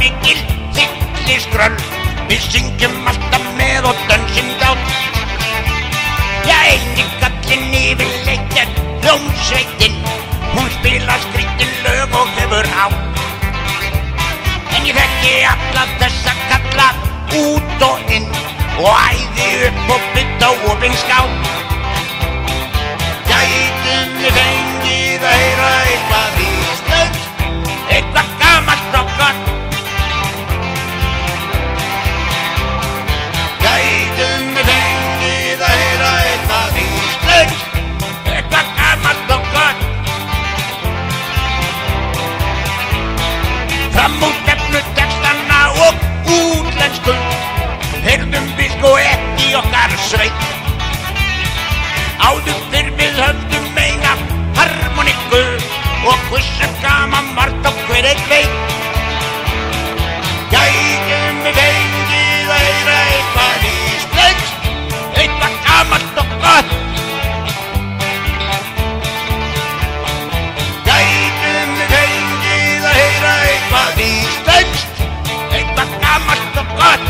mikil þyklisgröll, við syngjum alltaf með og dönsum dát. Já, eini kallinn yfirleitt hljómsveitin, hún spila skrítin lög og hefur hátt. En ég þekki alla þessa kalla út og inn og æði upp og bytta opinn skátt. Gætum við fengið að heyra eitthvað íslenskt, eitthvað gamalt og gott. Gætum við fengið að heyra eitthvað íslenskt, eitthvað gamalt og gott. Fram úr gefnu textana og útlensku, heyrðum við sko ekki okkar sveit. Áður fyrr við höfðum eina harmonikku og hversu gaman vart á hver einn veit. Gætum við fengið að heyra eitthvað íslenskt, eitthvað gamalt og gott. Gætum við fengið að heyra eitthvað íslenskt, eitthvað gamalt og gott.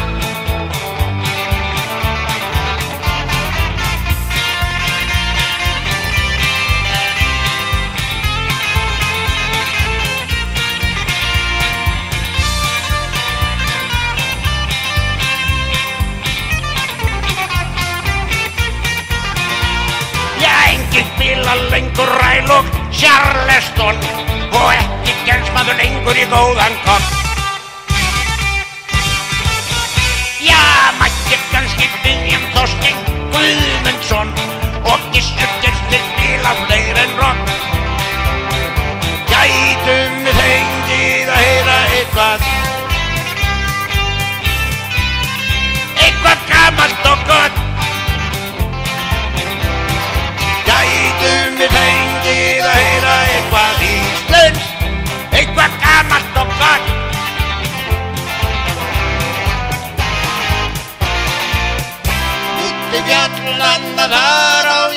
Spila lengur ræl og Charleston og ekki kemst maður lengur í góðan kokk. Já, mætti kannski William Þorstein Guðmundsson og Gissur Gestir spila fleiri en rock. Gætum við fengið að heyra eitthvað gamalt og gott. Gætum við fengið að heyra eitthvað íslenskt, eitthvað gamalt og gott. Úti fjallanna þar á